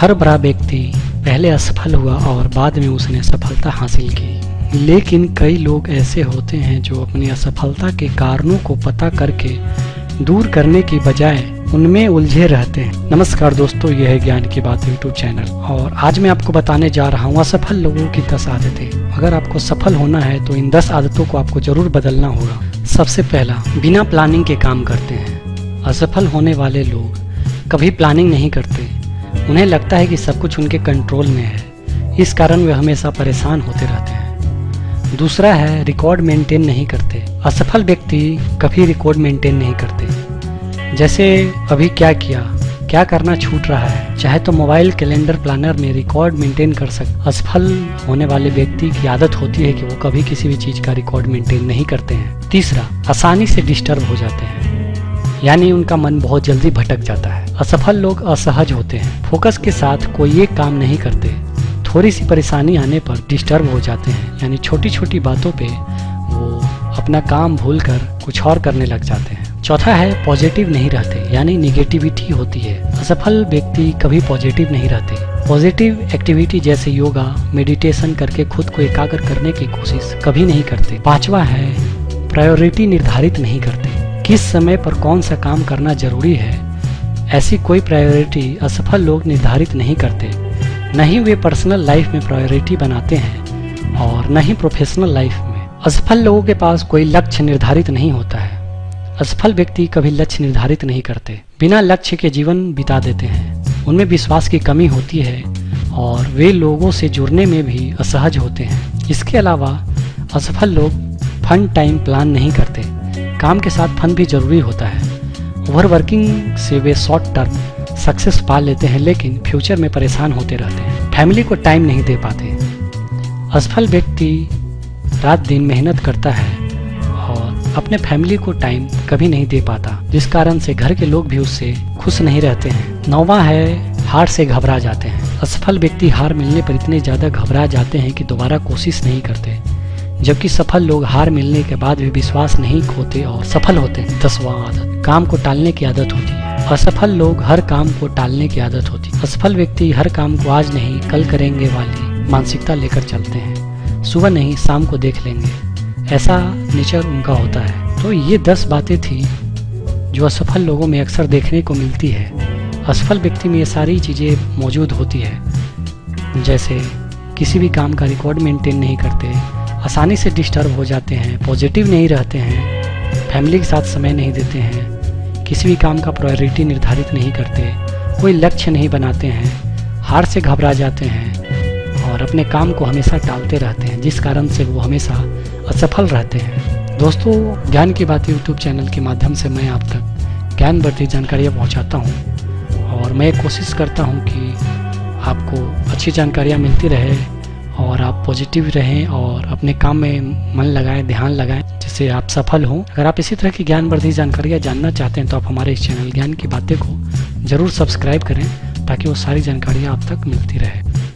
हर बड़ा व्यक्ति पहले असफल हुआ और बाद में उसने सफलता हासिल की, लेकिन कई लोग ऐसे होते हैं जो अपनी असफलता के कारणों को पता करके दूर करने की बजाय उनमें उलझे रहते हैं। नमस्कार दोस्तों, यह है ज्ञान की बात यूट्यूब चैनल और आज मैं आपको बताने जा रहा हूँ असफल लोगों की 10 आदतें। अगर आपको सफल होना है तो इन 10 आदतों को आपको जरूर बदलना होगा। सबसे पहला, बिना प्लानिंग के काम करते हैं। असफल होने वाले लोग कभी प्लानिंग नहीं करते। उन्हें लगता है कि सब कुछ उनके कंट्रोल में है, इस कारण वे हमेशा परेशान होते रहते हैं। दूसरा है, रिकॉर्ड मेंटेन नहीं करते। असफल व्यक्ति कभी रिकॉर्ड मेंटेन नहीं करते, जैसे अभी क्या किया, क्या करना छूट रहा है। चाहे तो मोबाइल कैलेंडर प्लानर में रिकॉर्ड मेंटेन कर सकते। असफल होने वाले व्यक्ति की आदत होती है कि वो कभी किसी भी चीज का रिकॉर्ड मेंटेन नहीं करते हैं। तीसरा, आसानी से डिस्टर्ब हो जाते हैं, यानी उनका मन बहुत जल्दी भटक जाता है। असफल लोग असहज होते हैं, फोकस के साथ कोई एक काम नहीं करते। थोड़ी सी परेशानी आने पर डिस्टर्ब हो जाते हैं, यानी छोटी छोटी बातों पे वो अपना काम भूलकर कुछ और करने लग जाते हैं। चौथा है, पॉजिटिव नहीं रहते, यानी निगेटिविटी होती है। असफल व्यक्ति कभी पॉजिटिव नहीं रहते। पॉजिटिव एक्टिविटी जैसे योगा, मेडिटेशन करके खुद को एकाग्र करने की कोशिश कभी नहीं करते। पांचवा है, प्रायोरिटी निर्धारित नहीं करते। किस समय पर कौन सा काम करना जरूरी है, ऐसी कोई प्रायोरिटी असफल लोग निर्धारित नहीं करते। न ही वे पर्सनल लाइफ में प्रायोरिटी बनाते हैं और न ही प्रोफेशनल लाइफ में। असफल लोगों के पास कोई लक्ष्य निर्धारित नहीं होता है। असफल व्यक्ति कभी लक्ष्य निर्धारित नहीं करते, बिना लक्ष्य के जीवन बिता देते हैं। उनमें विश्वास की कमी होती है और वे लोगों से जुड़ने में भी असहज होते हैं। इसके अलावा असफल लोग फन टाइम प्लान नहीं करते। काम के साथ फन भी जरूरी होता है। ओवरवर्किंग से वे शॉर्ट टर्म सक्सेस पा लेते हैं, लेकिन फ्यूचर में परेशान होते रहते हैं। फैमिली को टाइम नहीं दे पाते। असफल व्यक्ति रात दिन मेहनत करता है और अपने फैमिली को टाइम कभी नहीं दे पाता, जिस कारण से घर के लोग भी उससे खुश नहीं रहते हैं। नौवां है, हार से घबरा जाते हैं। असफल व्यक्ति हार मिलने पर इतने ज्यादा घबरा जाते हैं कि दोबारा कोशिश नहीं करते, जबकि सफल लोग हार मिलने के बाद भी विश्वास नहीं खोते और सफल होते हैं। 10वां आदत, काम को टालने की आदत होती है। असफल लोग हर काम को टालने की आदत होती है। असफल व्यक्ति हर काम को आज नहीं कल करेंगे वाली मानसिकता लेकर चलते हैं। सुबह नहीं शाम को देख लेंगे, ऐसा नेचर उनका होता है। तो ये 10 बातें थी जो असफल लोगों में अक्सर देखने को मिलती है। असफल व्यक्ति में ये सारी चीज़ें मौजूद होती है, जैसे किसी भी काम का रिकॉर्ड मेंटेन नहीं करते, आसानी से डिस्टर्ब हो जाते हैं, पॉजिटिव नहीं रहते हैं, फैमिली के साथ समय नहीं देते हैं, किसी भी काम का प्रायोरिटी निर्धारित नहीं करते, कोई लक्ष्य नहीं बनाते हैं, हार से घबरा जाते हैं और अपने काम को हमेशा टालते रहते हैं, जिस कारण से वो हमेशा असफल रहते हैं। दोस्तों, ज्ञान की बातें यूट्यूब चैनल के माध्यम से मैं आप तक ज्ञानवर्धक जानकारियाँ पहुँचाता हूँ और मैं कोशिश करता हूँ कि आपको अच्छी जानकारियाँ मिलती रहे और आप पॉजिटिव रहें और अपने काम में मन लगाएं, ध्यान लगाएं, जिससे आप सफल हों। अगर आप इसी तरह की ज्ञानवर्धक जानकारियाँ जानना चाहते हैं तो आप हमारे इस चैनल ज्ञान की बातें को जरूर सब्सक्राइब करें, ताकि वो सारी जानकारियाँ आप तक मिलती रहे।